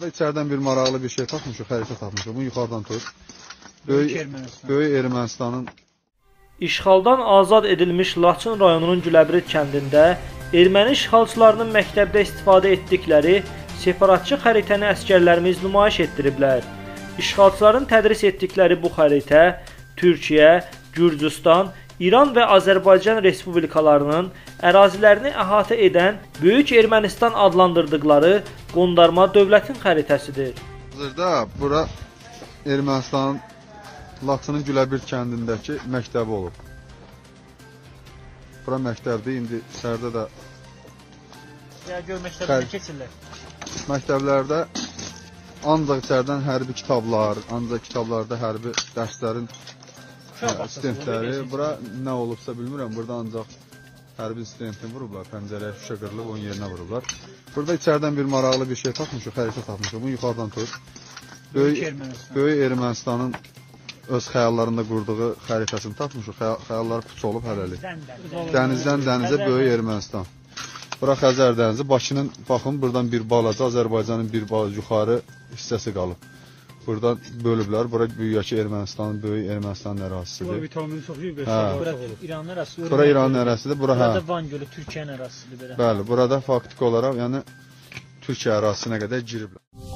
Burada içeriden bir maraqlı bir şey tapmışıq, xəritə tapmışıq. Bunu yuxarıdan tut. Böyük Ermənistanın İşğaldan azad edilmiş Laçın rayonunun Güləbrid kəndində erməni işğalçılarının məktəbdə istifadə etdikləri separatçı xəritəni əsgərlərimiz nümayiş etdiriblər. İşğalçıların tədris etdikləri bu xəritə Türkiyə, Gürcüstan, İran və Azərbaycan respublikalarının ərazilərini əhatə edən Böyük Ermənistan adlandırdıqları qondarma dövlətin xəritəsidir. Hazırda bura Ermənistanın Laçının Güləbrid kəndindəki məktəbi olub. Bura məktəbdir, indi içəridə də məktəbdə keçirlər. Məktəblərdə ancaq içəridən hərbi kitablar, ancaq kitablarda hərbi dərslərin studentləri. Bura nə olubsa bilmirəm, burada ancaq hərbi studentini vurublar, pəncərəyə şüşə qırılıb, onun yerinə vurublar. Burada içəridən bir maraqlı bir şey tapmışıq, xəritə tapmışıq. Bunu yuxarıdan tut. Böyük Ermənistanın öz xəyallarında qurduğu xəritəsini tapmışıq. Xəyalları puç olub hələlik. Dənizdən dənizə Böyük Ermənistan. Bura Xəzər dənizi. Bakının, baxın, buradan bir balaca, Azərbaycanın bir balaca yuxarı hissəsi qalıb. Buradan bölüblər. Bura Böyük Ermənistanın, Böyük Ermənistanın ərazisidir. Bura vitamini çox yiyib. Bura İranın ərazisidir. Bura İranın ərazisidir. Burada Van gölü Türkiyənin ərazisidir. Bəli, burada faktiki olaraq, yəni Türkiyə ərazisinə qədər giriblər.